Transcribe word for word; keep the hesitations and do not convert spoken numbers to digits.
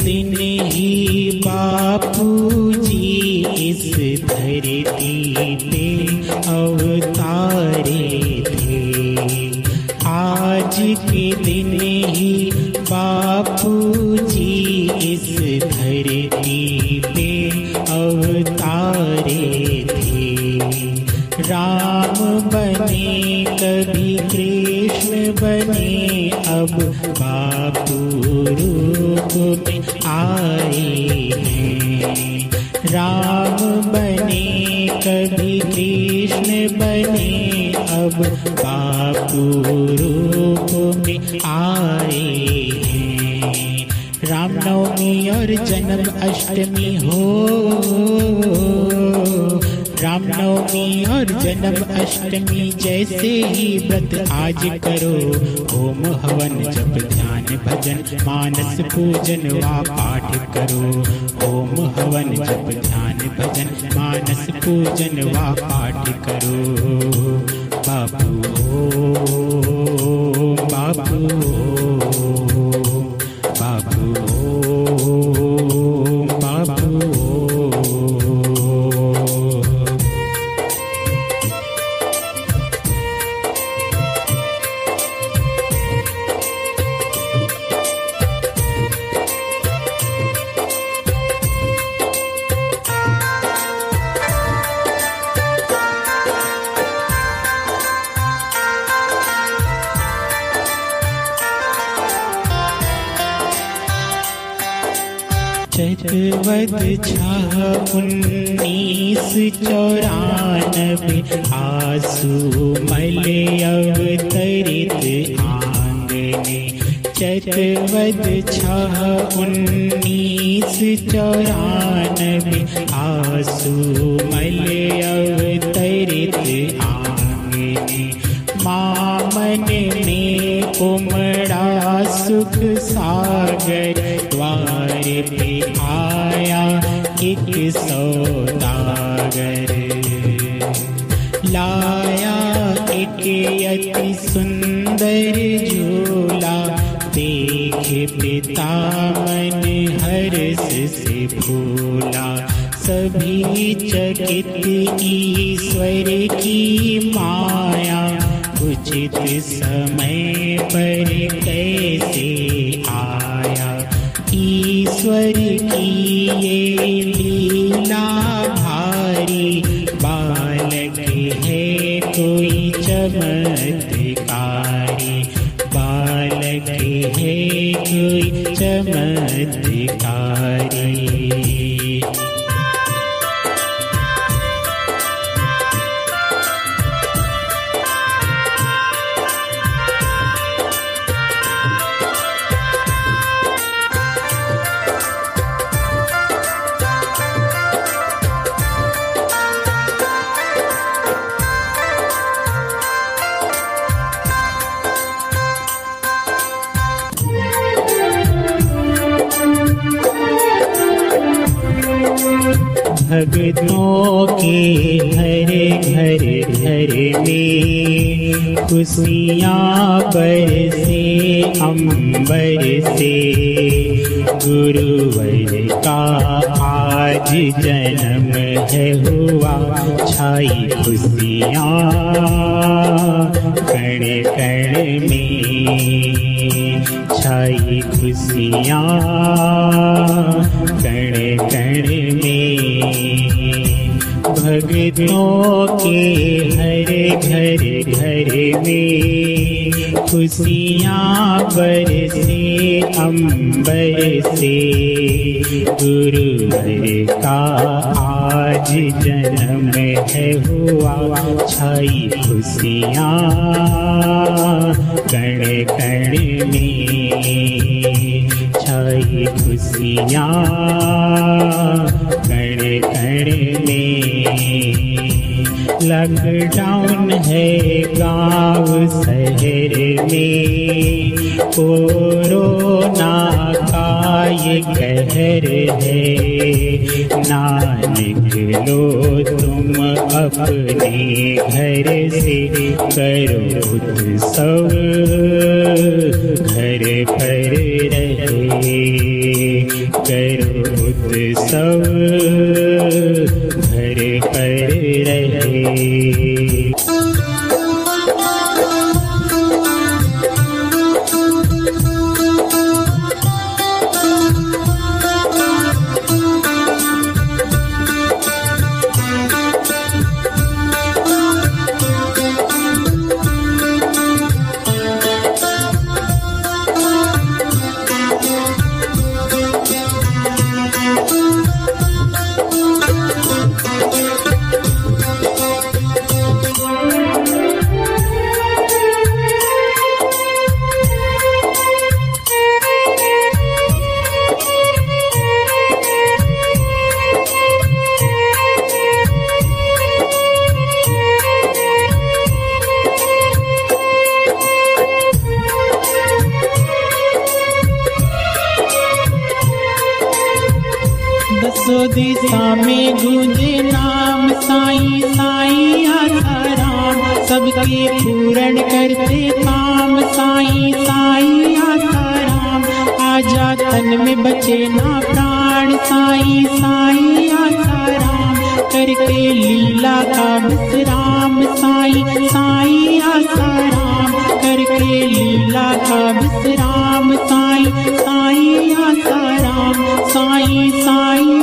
दिन ही बापू जी इस धरती पे अवतारे थे। आज के दिन ही बापू जी इस धरती पे अवतारे थे। राम बने कभी कृष्ण बने अब बापू रूप में आए हैं। राम बने कभी कृष्ण बने अब बापू रूप में आए हैं। रामनवमी और जन्म अष्टमी हो, रामनवमी और जन्म अष्टमी जैसे ही व्रत आज करो। होम हवन जप ध्यान भजन मानस पूजन व पाठ करो। होम हवन जप ध्यान भजन मानस पूजन व पाठ करो। बापू बापू बापू बापू। चैतवद छह उन्नीस चौरानबे आंसू मले अवतरित आंगने। चैतवद छह उन्नीस चौरानबे आंसू मले अवतरित आंगने। मामन में उमड़ा सुख सागर द्वार पे आया एक सौदागर। लाया एक अति सुंदर झूला देख पिता मन हर्ष से फूला। सभी चकित ईश्वर की माया उचित समय पर कैसे आया। ईश्वर की ये लीला भारी बालक है कोई चमत्कारी। बालक है कोई चमत्कारी। भक्तों के घर घर घर में खुशियाँ बरसे अंबर से। गुरुवर का आज जन्म है हुआ छाई खुशियाँ कण कण में। छाई खुशियाँ कण कण में। भक्तों के हर घर घर में खुशियाँ बरसे अंबर से। गुरुवर का आज जन्म है हुआ छाई खुशियाँ कण कण में। छाई खुशियाँ कण कण में। लॉकडाउन है गांव शहर में। कोरोना का ये कहर है। ना निकलो तुम अपने घर से। करो उत्सव घर पर रहे। सब घर पर रहे। दसों दिशा में गूंजे नाम साईं साईं आसाराम, सबके पूर्ण करते काम साईं साईं आसाराम। आजा तन में बचे ना प्राण साईं साईं आसाराम, करके लीला का विश्राम साईं साईं आसाराम, करके लीला का विश्राम साईं साईं आसाराम। साईं साईं